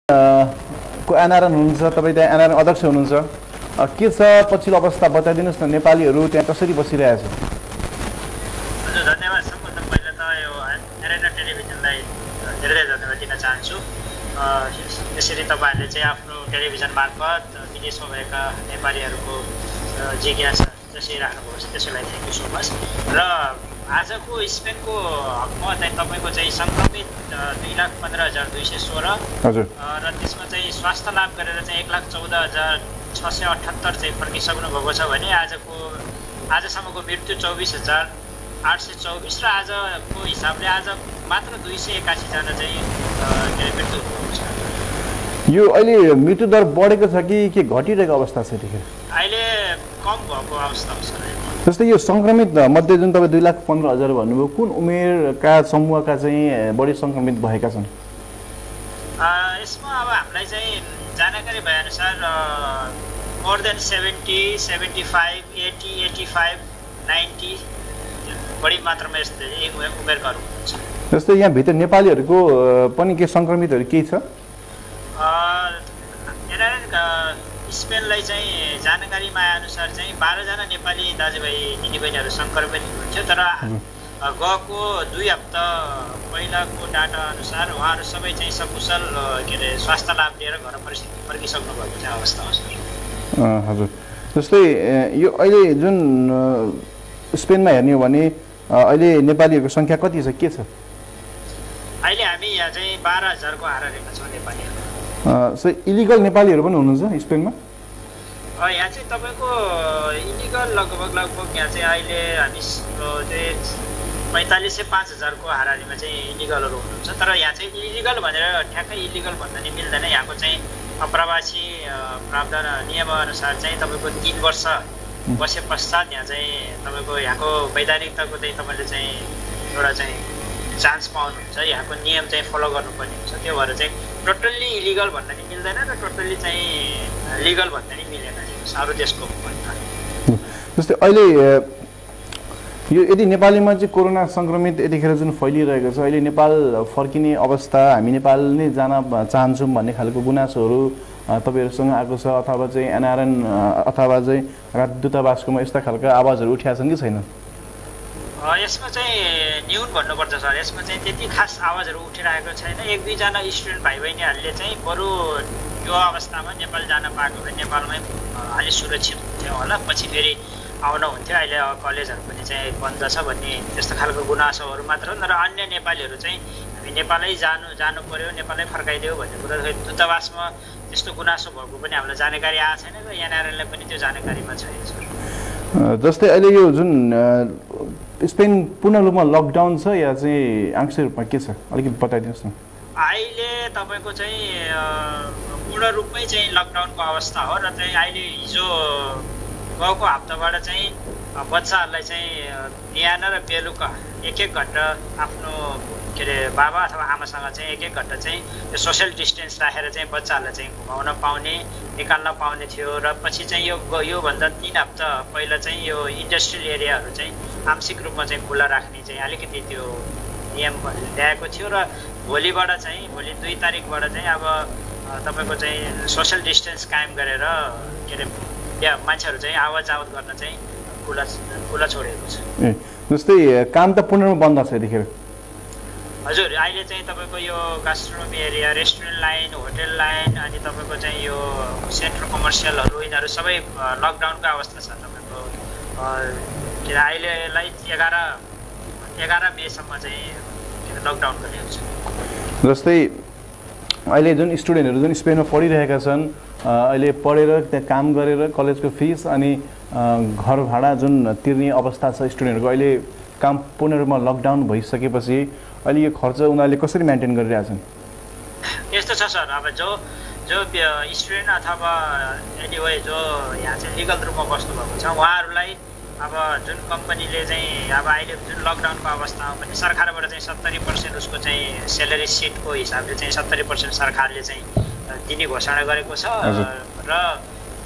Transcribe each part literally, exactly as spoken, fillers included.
को एनआरएन हुनुहुन्छ, तपाईँ त्यहाँ एनआरएन अध्यक्ष हुनुहुन्छ, के छ पछिल्लो अवस्था बताइदिनुहोस् न, नेपालीहरू त्यहाँ कसरी बसिरहेछ? हजुर धन्यवाद। सबभन्दा पहिला त यो एनआरएन टेलिभिजनलाई धेरै धन्यवाद दिन चाहन्छु। यसरी तपाईँहरूले चाहिँ आफ्नो टेलिभिजन मार्फत विदेशमा भएका नेपालीहरूको जिज्ञासा जसरी राख्नुभएको छ त्यसैलाई थ्याङ्क यू सो मच। र आजको स्पेनको हकमा चाहिँ तपाईँको चाहिँ सङ्क्रमित दुई लाख पन्ध्र हजार दुई सय सोह्र हजुर र त्यसमा चाहिँ स्वास्थ्य लाभ गरेर चाहिँ एक लाख चौध हजार छ सय अठहत्तर चाहिँ फर्किसक्नु भएको छ भने आजको आजसम्मको मृत्यु चौबिस हजार आठ सय चौबिस र आजको हिसाबले आज मात्र दुई सय एकासीजना चाहिँ मृत्यु भएको छ। यो अहिले मृत्यु दर बढेको छ कि के घटिरहेको अवस्था छ यतिखेर? अहिले कम भएको अवस्था छ। जस्तै यो सङ्क्रमित मध्ये जुन तपाईँ दुई लाख पन्ध्र हजार भन्नुभयो, कुन उमेरका समूहका चाहिँ बढी सङ्क्रमित भएका छन्? यसमा अब हामीलाई चाहिँ जानकारी भएअनुसार more than seventy seventy five eighty eighty five ninety बढी मात्रामा यस्तो उमेरकाहरू हुनुहुन्छ। जस्तै यहाँभित्र नेपालीहरूको पनि के सङ्क्रमितहरू केही छ? स्पेनलाई चाहिँ जानकारीमा आएअनुसार चाहिँ बाह्रजना नेपाली दाजुभाइ दिदीबहिनीहरू सङ्क्रमित हुनुहुन्थ्यो, तर गएको दुई हप्ता पहिलाको डाटा अनुसार उहाँहरू सबै चाहिँ सकुशल के अरे स्वास्थ्य लाभ लिएर घर फर्किसक्नु भएको चाहिँ अवस्था हो सर। हजुर, जस्तै यो अहिले जुन स्पेनमा हेर्ने हो भने अहिले नेपालीहरूको सङ्ख्या कति छ, के छ? अहिले हामी यहाँ चाहिँ बाह्र हजारको हाराहारीमा छौँ नेपालीहरू। सो इलिगल नेपालीहरू पनि हुनुहुन्छ स्पेनमा? यहाँ चाहिँ तपाईँको इलिगल लगभग लगभग यहाँ चाहिँ अहिले हामी चाहिँ पैँतालिस सय पाँच हजारको हाराहारीमा चाहिँ इलिगलहरू हुनुहुन्छ। तर यहाँ चाहिँ इलिगल भनेर ठ्याक्कै इलिगल भन्दा नि मिल्दैन। यहाँको चाहिँ अप्रवासी प्रावधान नियमअनुसार चाहिँ तपाईँको तिन वर्ष बसे पश्चात यहाँ चाहिँ तपाईँको यहाँको वैधानिकताको चाहिँ तपाईँले चाहिँ एउटा चाहिँ चान्स पाउनुहुन्छ। यहाँको नियम चाहिँ फलो गर्नुपर्ने हुन्छ। त्यो भएर चाहिँ टोटल्ली इलिगल भन्न नि मिल्दैन र टोटल्ली चाहिँ लिगल भन्न नि मिलेन अरू देशको भन्दा। जस्तै अहिले यो यदि नेपालीमा चाहिँ कोरोना सङ्क्रमित यतिखेर जुन फैलिरहेको छ, अहिले नेपाल फर्किने अवस्था, हामी नेपाल नै जान चाहन्छौँ भन्ने खालको गुनासोहरू तपाईँहरूसँग आएको छ अथवा चाहिँ एनआरएन अथवा चाहिँ राजदूतावासकोमा यस्ता खालका आवाजहरू उठिया छन् कि छैन? यसमा चाहिँ न्यून भन्नुपर्छ सर। यसमा चाहिँ त्यति खास आवाजहरू उठिरहेको छैन। एक दुईजना स्टुडेन्ट भाइ बहिनीहरूले चाहिँ बरु यो अवस्थामा नेपाल जान पाएको भए नेपालमै अलि सुरक्षित हुन्थ्यो होला, पछि फेरि आउन हुन्थ्यो, अहिले कलेजहरू पनि चाहिँ बन्द छ भन्ने त्यस्तो खालको गुनासोहरू मात्र हो। तर अन्य नेपालीहरू चाहिँ हामी नेपालै जानु जानु पर्यो, नेपालै फर्काइदियो भन्ने कुरा दूतावासमा त्यस्तो गुनासो भएको पनि हामीलाई जानकारी आएको छैन र एनआरएनलाई पनि त्यो जानकारीमा छैन सर। जस्तै अहिले यो जुन स्पेन पूर्ण रूपमा लकडाउन छ या चाहिँ आंशिक रूपमा के छ, अलिकति बताइदिनुहोस् न। अहिले तपाईँको चाहिँ पूर्ण रूपमै चाहिँ लकडाउनको अवस्था हो र चाहिँ अहिले हिजो गएको हप्ताबाट चाहिँ बच्चाहरूलाई चाहिँ बिहान र बेलुका एक एक घन्टा आफ्नो के अरे बाबा अथवा आमासँग चाहिँ एक एक घन्टा चाहिँ त्यो सोसियल डिस्टेन्स राखेर चाहिँ बच्चाहरूलाई चाहिँ घुमाउन पाउने निकाल्न पाउने थियो। र पछि चाहिँ यो योभन्दा तिन हप्ता पहिला चाहिँ यो इन्डस्ट्रियल एरियाहरू चाहिँ आंशिक रूपमा चाहिँ खुला राख्ने चाहिँ अलिकति त्यो नियम ल्याएको थियो र भोलिबाट चाहिँ भोलि दुई तारिकबाट चाहिँ अब तपाईँको चाहिँ सोसियल डिस्टेन्स कायम गरेर के अरे त्यहाँ मान्छेहरू चाहिँ आवाज आवत गर्न चाहिँ खुला खुला छोडेको छ। जस्तै काम त पूर्ण रूपमा बन्द छ यतिखेर? हजुर, अहिले चाहिँ तपाईँको यो gastronomy area, restaurant line, hotel line अनि तपाईँको चाहिँ यो सेन्ट्रल कमर्सियलहरू यिनीहरू सबै लकडाउनको अवस्था छ। तपाईँको के अरे अहिलेलाई एघार एघार मेसम्म चाहिँ लकडाउन गरिएको छ। जस्तै अहिले जुन स्टुडेन्टहरू जुन स्पेनमा पढिरहेका छन्, अहिले पढेर त्यहाँ काम गरेर कलेजको फिस अनि घर भाडा जुन तिर्ने अवस्था छ स्टुडेन्टहरूको, अहिले काम पूर्ण रूपमा लकडाउन भइसकेपछि अहिले यो खर्च उनीहरूले कसरी मेन्टेन गरिरहेछन्? यस्तो छ सर, अब जो जो स्टुडेन्ट अथवा एनिवे जो यहाँ चाहिँ लिगल रूपमा बस्नुभएको छ उहाँहरूलाई अब जुन कम्पनीले चाहिँ अब अहिले जुन लकडाउनको अवस्थामा पनि सरकारबाट चाहिँ सत्तरी पर्सेन्ट उसको चाहिँ सेलेरी सिटको हिसाबले चाहिँ सत्तरी पर्सेन्ट सरकारले चाहिँ दिने घोषणा गरेको छ र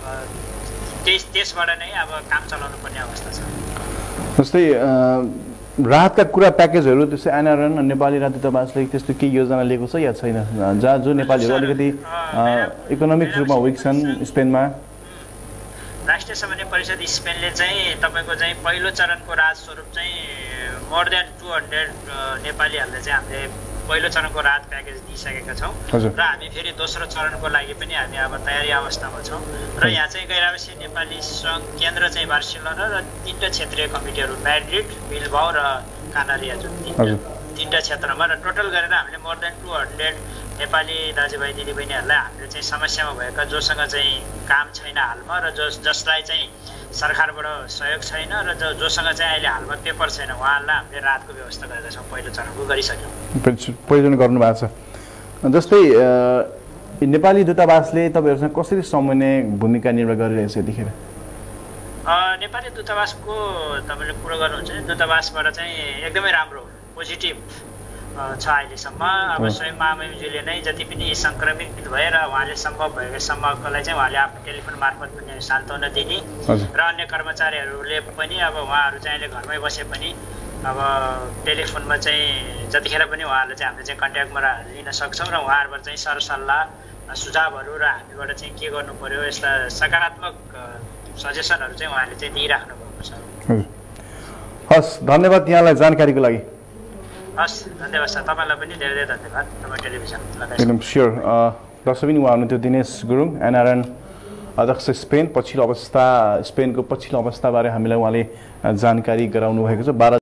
त्यस त्यसबाट नै अब काम चलाउनु पर्ने अवस्था छ। जस्तै राहतका कुरा प्याकेजहरू त्यस्तै एनआरएन नेपाली राजदूतावासले त्यस्तो केही योजना लिएको छ या छैन जहाँ जो नेपालीहरू अलिकति इकोनोमिक रूपमा विक छन् स्पेनमा? राष्ट्रिय समन्वय परिषद स्पेनले चाहिँ तपाईँको चाहिँ पहिलो चरणको राहत स्वरूप चाहिँ मोर देन टु हन्ड्रेड नेपालीहरूलाई चाहिँ हामीले पहिलो चरणको राहत प्याकेज दिइसकेका छौँ र हामी फेरि दोस्रो चरणको लागि पनि हामी अब तयारी अवस्थामा छौँ र यहाँ चाहिँ गैर आवासीय नेपाली सङ्घ केन्द्र चाहिँ बार्सिलोना र तिनवटा क्षेत्रीय कमिटीहरू म्याड्रिड, बिल्बाओ र कानारिया जुन तिनवटा क्षेत्रमा र टोटल गरेर हामीले more than two hundred Nepali दाजुभाइ दिदीबहिनीहरूलाई हामीले चाहिँ समस्यामा भएका जोसँग चाहिँ काम छैन हालमा र जस जसलाई चाहिँ सरकारबाट सहयोग छैन र जो जोसँग चाहिँ अहिले हालमा पेपर छैन उहाँहरूलाई हामीले राहतको व्यवस्था गरेका छौँ। पहिलो चरणको गरिसक्यौँ, प्रयोजन गर्नुभएको छ। जस्तै नेपाली दूतावासले तपाईँहरूसँग कसरी समन्वय भूमिका निर्वाह गरिरहेछ यतिखेर? नेपाली दूतावासको तपाईँले कुरो गर्नुहुन्छ दूतावासबाट चाहिँ एकदमै राम्रो पोजिटिभ छ अहिलेसम्म। अब स्वयं महामहिमज्यूले नै जति पनि सङ्क्रमित भएर उहाँले सम्भव भएसम्मकोलाई चाहिँ उहाँले आफ्नो टेलिफोन मार्फत पनि सान्त्वना दिने र अन्य कर्मचारीहरूले पनि अब उहाँहरू चाहिँ अहिले घरमै बसे पनि अब टेलिफोनमा चाहिँ जतिखेर पनि उहाँहरूले चाहिँ हामीले चाहिँ कन्ट्याक्टमा लिन सक्छौँ र उहाँहरूबाट चाहिँ सरसल्लाह सुझावहरू र हामीबाट चाहिँ के गर्नु पर्यो यस्ता सकारात्मक सजेसनहरू चाहिँ उहाँले चाहिँ दिइराख्नु भएको छ। हस्, धन्यवाद यहाँलाई जानकारीको लागि। हस्, धन्यवाद सर, तपाईँलाई पनि धेरै धेरै धन्यवाद तपाईँ टेलिभिजन लगाएर। एकदम स्योर। दर्शक पनि उहाँ हुनुहुन्थ्यो दिनेश गुरुङ, एनआरएन अध्यक्ष स्पेन। पछिल्लो अवस्था स्पेनको पछिल्लो अवस्थाबारे हामीलाई उहाँले जानकारी गराउनु भएको छ। बाह्र